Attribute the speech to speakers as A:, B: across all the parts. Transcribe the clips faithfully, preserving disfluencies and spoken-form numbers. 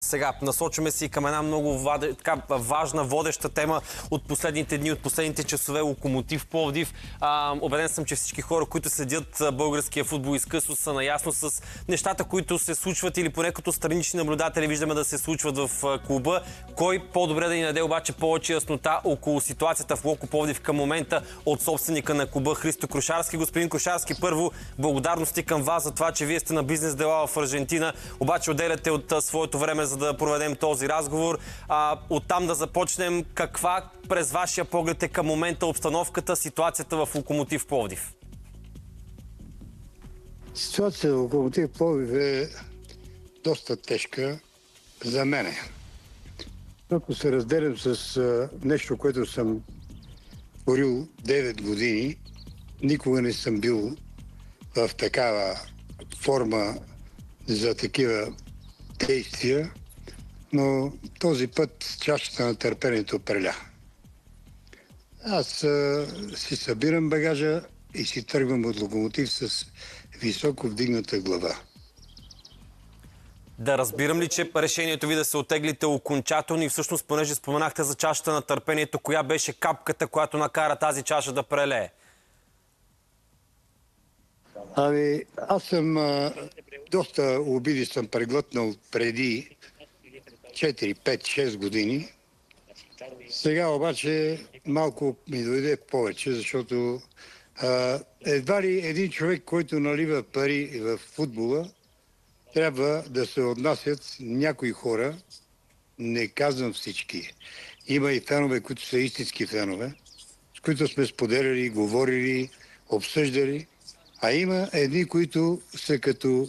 A: Сега насочваме си към една много ваде, така, важна, водеща тема от последните дни, от последните часове. Локомотив Пловдив. А, убеден съм, че всички хора, които следят българския футбол изкъсно, са наясно с нещата, които се случват или поне като странични наблюдатели виждаме да се случват в клуба. Кой по-добре да ни даде обаче повече яснота около ситуацията в Локо Пловдив към момента от собственика на клуба Христо Крушарски. Господин Крушарски, първо благодарности към вас за това, че вие сте на бизнес дела в Аржентина, обаче отделяте от своето време, за да проведем този разговор. А, оттам да започнем. Каква през вашия поглед е към момента обстановката, ситуацията в Локомотив Пловдив?
B: Ситуацията в Локомотив Пловдив е доста тежка за мене. Ако се разделям с а, нещо, което съм творил девет години, никога не съм бил в такава форма за такива действия, но този път чашата на търпението преля. Аз а, си събирам багажа и си тръгвам от Локомотив с високо вдигната глава.
A: Да разбирам ли, че решението ви да се оттеглите окончателно и всъщност, понеже споменахте за чашата на търпението, коя беше капката, която накара тази чаша да прелее?
B: Ами, аз съм а, доста обиди съм преглътнал преди четири, пет, шест години. Сега обаче малко ми дойде повече, защото а, едва ли един човек, който налива пари в футбола, трябва да се отнасят някои хора, не казвам всички. Има и фенове, които са истински фенове, с които сме споделяли, говорили, обсъждали, а има едни, които са като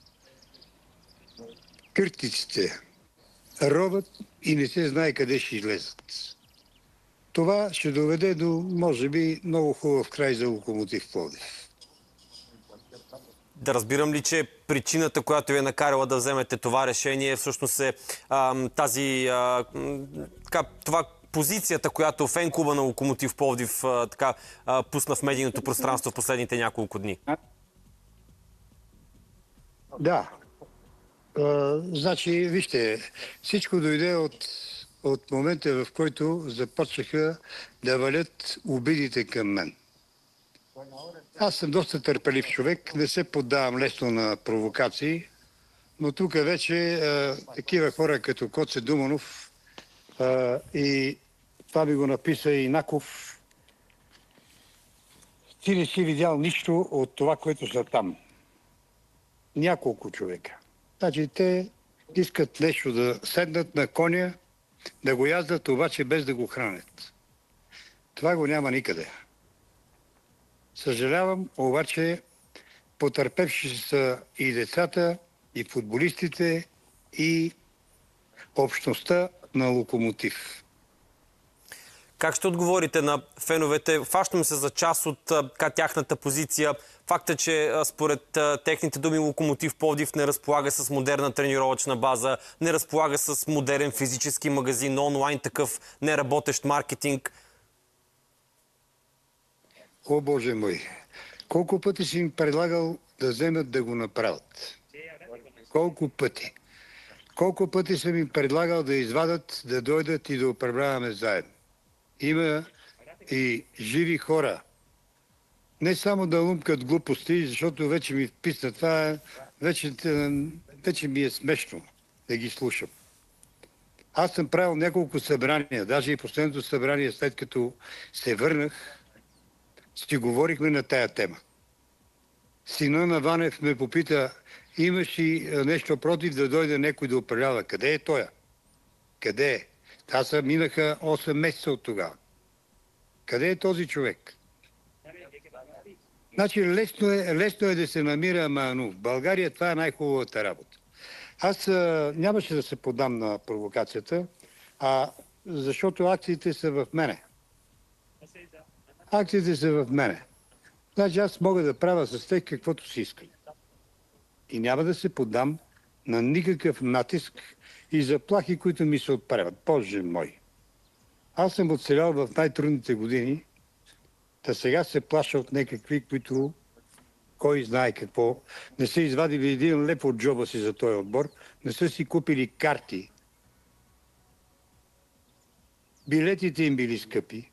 B: къртиците. Робът и не се знае къде ще излезат. Това ще доведе до, може би, много хубав край за Локомотив Пловдив.
A: Да разбирам ли, че причината, която ви е накарала да вземете това решение, всъщност е а, тази а, така, това позицията, която фен-клуба на Локомотив Пловдив а, така, а, пусна в медийното пространство в последните няколко дни?
B: Да. А, значи, вижте, всичко дойде от, от момента, в който започнаха да валят обидите към мен. Аз съм доста търпелив човек, не се поддавам лесно на провокации, но тук вече а, такива хора като Коце Думанов а, и това би го написа и Наков, ти не си видял нищо от това, което са там. Няколко човека. Значи те искат нещо да седнат на коня, да го яздат, обаче без да го хранят. Това го няма никъде. Съжалявам, обаче потърпевши са и децата, и футболистите, и общността на Локомотив.
A: Как ще отговорите на феновете? Фащам се за част от ка, тяхната позиция. Факта, че според техните думи Локомотив Пловдив не разполага с модерна тренировъчна база, не разполага с модерен физически магазин, онлайн такъв неработещ маркетинг.
B: О, Боже мой! Колко пъти си им предлагал да вземат да го направят? Колко пъти? Колко пъти съм им предлагал да извадат, да дойдат и да управляваме заедно? Има и живи хора. Не само да лумкат глупости, защото вече ми вписна това, вече, вече ми е смешно да ги слушам. Аз съм правил няколко събрания, даже и последното събрание, след като се върнах, си говорихме на тая тема. Сина на Ванев ме попита, имаш ли нещо против да дойде някой да управлява? Къде е той? Къде е? Аз са минаха осем месеца от тогава. Къде е този човек? Значи лесно е, лесно е да се намира, ама но в България това е най-хубавата работа. Аз а, нямаше да се подам на провокацията, а защото акциите са в мене. Акциите са в мене. Значи аз мога да правя с тях каквото си искам. И няма да се подам на никакъв натиск и заплахи, които ми се отправят. Боже мой! Аз съм оцелял в най-трудните години, да сега се плаша от някакви, които кой знае какво. Не са извадили един лев от джоба си за този отбор, не са си купили карти билетите им били скъпи.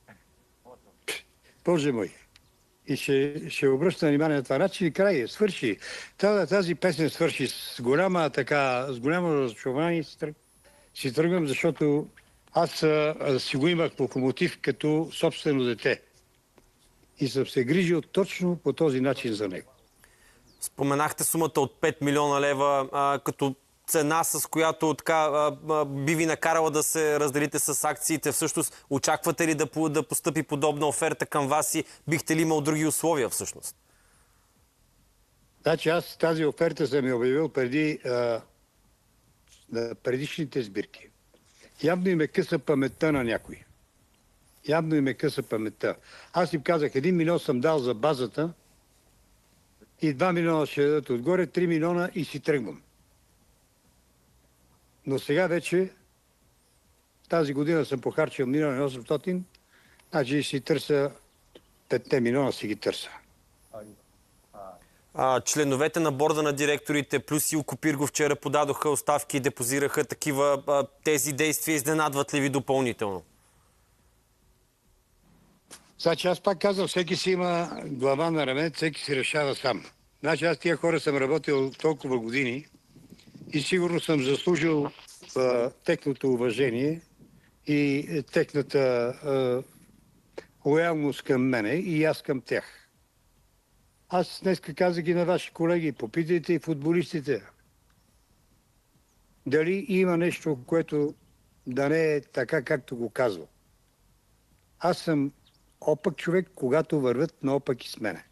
B: Боже мой! И ще, ще обръща внимание на това. Значи край, свърши. Тази, тази песен свърши с голяма така, с голямо разочарование си, тръг, си тръгвам, защото аз а, а, си го имах локомотив като собствено дете. И съм се грижил точно по този начин за него.
A: Споменахте сумата от пет милиона лева а, като цена, с която така, а, а, би ви накарала да се разделите с акциите. Всъщност, очаквате ли да, да постъпи подобна оферта към вас и бихте ли имал други условия всъщност?
B: Значи аз тази оферта съм я обявил преди а, на предишните сбирки. Явно им е къса паметта на някой. Явно им е къса паметта. Аз им казах, един милион съм дал за базата и два милиона ще дадат отгоре, три милиона и си тръгвам. Но сега вече тази година съм похарчил милион и осемстотин, значи си търся петте милиона си ги търся.
A: А, членовете на борда на директорите, плюс и Окопирго вчера подадоха оставки и депозираха такива. А, тези действия изненадват ли ви допълнително?
B: Значи аз пак казвам, всеки си има глава на рамен, всеки си решава сам. Значи аз тия хора съм работил толкова години и сигурно съм заслужил а, техното уважение и е, техната а, лоялност към мене и аз към тях. Аз днеска казах и на ваши колеги, попитайте и футболистите. Дали има нещо, което да не е така, както го казвам. Аз съм опак човек, когато вървят наопаки с мене.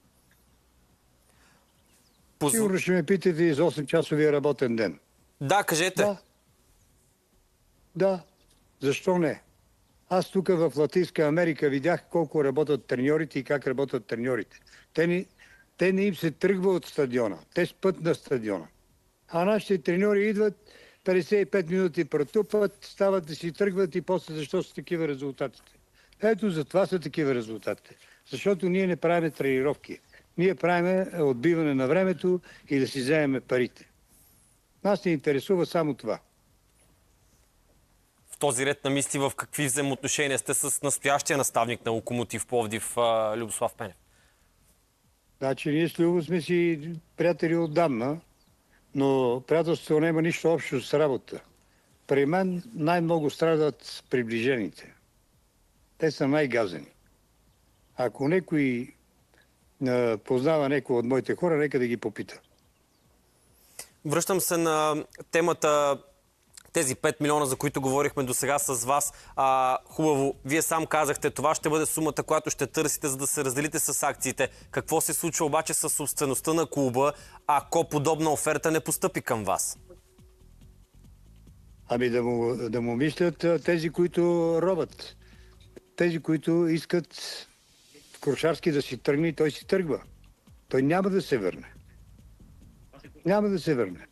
A: Поз...
B: Сигурно ще ме питате и за осем-часовия работен ден.
A: Да, кажете.
B: Да. Да. Защо не? Аз тук в Латинска Америка видях колко работят треньорите и как работят треньорите. Те не, те не им се тръгва от стадиона. Те спът на стадиона. А нашите треньори идват, петдесет и пет минути претупват, стават да си тръгват и после защо са такива резултатите. Ето за това са такива резултатите. Защото ние не правим тренировки. Ние правим отбиване на времето и да си вземем парите. Нас не интересува само това.
A: В този ред на мисли, в какви взаимоотношения сте с настоящия наставник на Локомотив Пловдив, Любослав Пенев?
B: Значи ние с Любо сме си приятели отдавна, но приятелството няма нищо общо с работа. При мен най-много страдат приближените. Те са най-газени. Ако някой а, познава някой от моите хора, нека да ги попита.
A: Връщам се на темата тези пет милиона, за които говорихме до сега с вас. А, хубаво, вие сам казахте, това ще бъде сумата, която ще търсите, за да се разделите с акциите. Какво се случва обаче с собствеността на клуба, ако подобна оферта не постъпи към вас?
B: Ами да му, да му мислят тези, които робят. Тези, които искат в Крушарски да си тръгне и той си тръгва. Той няма да се върне. Няма да се върне.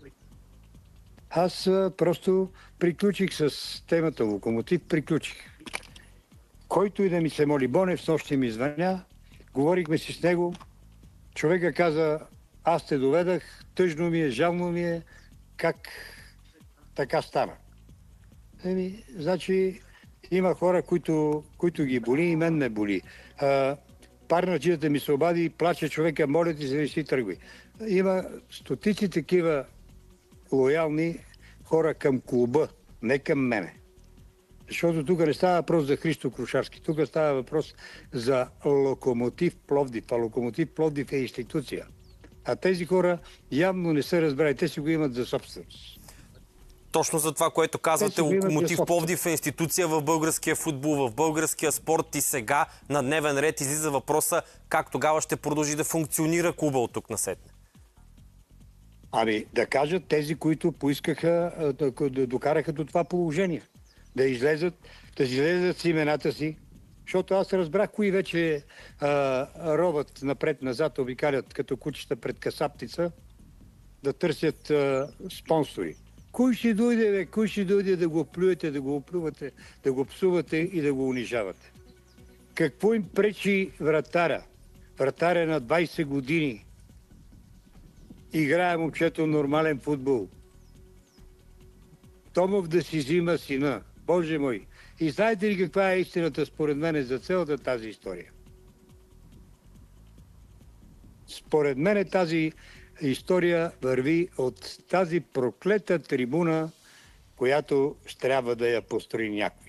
B: Аз а, просто приключих с темата Локомотив, приключих. Който и да ми се моли, Бонев с нощи ми звъня, говорихме си с него, човека каза, аз те доведах, тъжно ми е, жално ми е, как така стана. Еми, значи има хора, които, които ги боли и мен ме боли. А, парнаджията ми се обади и плаче човека, моля ти се, не си тръгвай. Има стотици такива лоялни хора към клуба, не към мене. Защото тук не става въпрос за Христо Крушарски, тук става въпрос за Локомотив Пловдив, а Локомотив Пловдив е институция. А тези хора явно не са разбрали, те си го имат за собственост.
A: Точно за това, което казвате, Локомотив Пловдив е институция в българския футбол, в българския спорт и сега на дневен ред излиза въпроса как тогава ще продължи да функционира клуба от тук насетне.
B: Ами да кажат тези, които поискаха, да докараха до това положение. Да излезат, да излезат с имената си. Защото аз разбрах кои вече а, робът напред-назад, обикалят като кучета пред касапница, да търсят а, спонсори. Кой ще дойде, бе? Кой ще дойде да го плюете, да го оплювате, да го псувате и да го унижавате? Какво им пречи вратаря? Вратаря на двайсет години. Играе момчето нормален футбол. Томов да си взима сина. Боже мой! И знаете ли каква е истината според мен за цялата тази история? Според мен тази история върви от тази проклета трибуна, която ще трябва да я построи някой.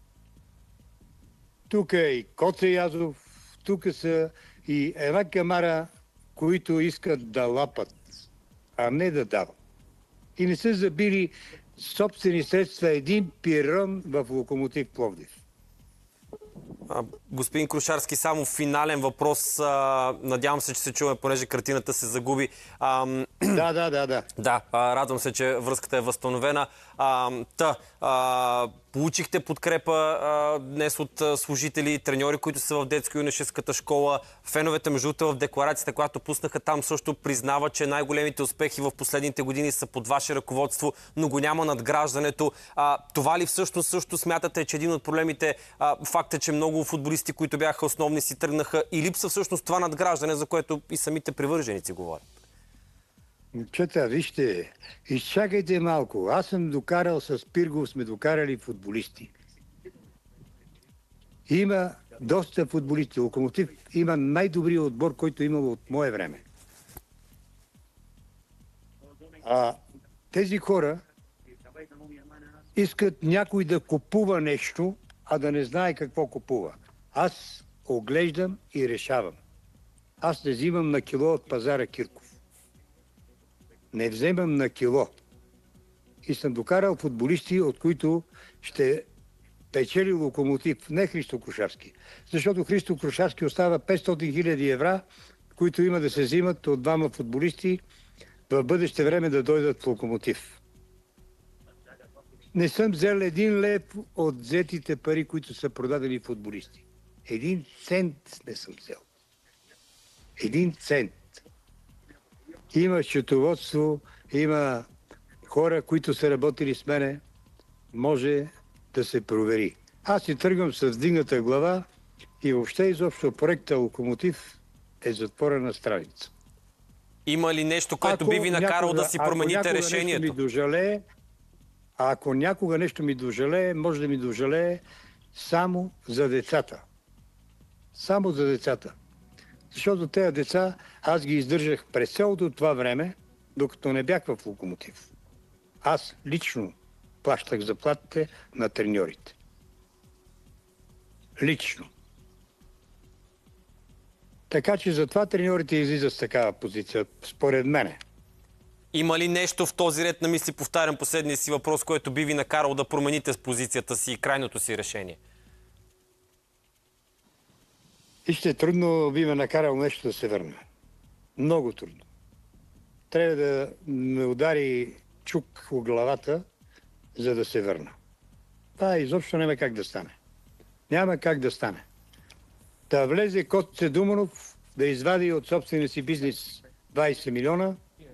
B: Тук е и Коце Язов, тук са и една камара, които искат да лапат, а не да дават. И не са забили собствени средства един пирон в Локомотив Пловдив.
A: А, господин Крушарски, само финален въпрос. А, надявам се, че се чуваме, понеже картината се загуби. А,
B: да, да, да, да.
A: Да, а, радвам се, че връзката е възстановена. А, та, а, получихте подкрепа а, днес от а, служители и треньори, които са в детско-юношеската школа. Феновете, между другото, в декларацията, която пуснаха там, също признава, че най-големите успехи в последните години са под ваше ръководство, но го няма надграждането. А, това ли всъщност също смятате, че един от проблемите, а, факт е, че много футболисти, които бяха основни, си тръгнаха, и липса всъщност това надграждане, за което и самите привърженици говорят?
B: Чета, вижте, изчакайте малко. Аз съм докарал с Пиргов, сме докарали футболисти. Има доста футболисти. Локомотив има най-добрият отбор, който е имал от мое време. А тези хора искат някой да купува нещо, а да не знае какво купува. Аз оглеждам и решавам. Аз не взимам на кило от пазара Кирков. Не вземам на кило. И съм докарал футболисти, от които ще печели Локомотив, не Христо Крушарски. Защото Христо Крушарски остава петстотин хиляди евра, които има да се взимат от двама футболисти в бъдеще време да дойдат в Локомотив. Не съм взел един лев от взетите пари, които са продадени футболисти. Един цент не съм взел. Един цент. Има счетоводство, има хора, които са работили с мене. Може да се провери. Аз си тръгвам с вдигната глава и въобще изобщо проекта Локомотив е затворена страница.
A: Има ли нещо, което
B: ако
A: би ви накарало
B: някога,
A: да си промените решението?
B: Ми дожалее, а ако някога нещо ми дожалее, може да ми дожалее само за децата. Само за децата. Защото тези деца аз ги издържах през цялото това време, докато не бях в Локомотив. Аз лично плащах заплатите на треньорите. Лично. Така че затова треньорите излизат с такава позиция, според мене.
A: Има ли нещо в този ред на мисли, повтарям последния си въпрос, което би ви накарал да промените с позицията си и крайното си решение?
B: И ще трудно би ме накарал нещо да се върне. Много трудно. Трябва да ме удари чук в главата, за да се върна. Това изобщо няма как да стане. Няма как да стане. Да влезе Коце Думанов, да извади от собствения си бизнес двайсет милиона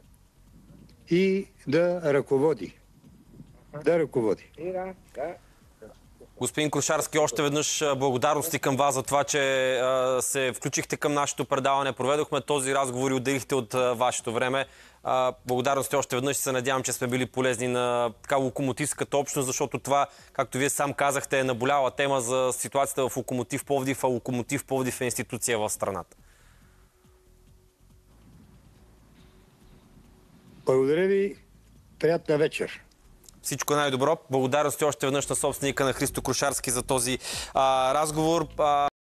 B: и да ръководи. Да ръководи.
A: Господин Крушарски, още веднъж благодарности към вас за това, че а, се включихте към нашето предаване. Проведохме този разговор и отделихте от а, вашето време. А, благодарности още веднъж. Се надявам, че сме били полезни на така локомотивската общност, защото това, както вие сам казахте, е наболяла тема за ситуацията в Локомотив Пловдив, а Локомотив Пловдив е институция в страната.
B: Благодаря ви. Приятна вечер.
A: Всичко най-добро. Благодарности още веднъж на собственика на Христо Крушарски за този а, разговор. А...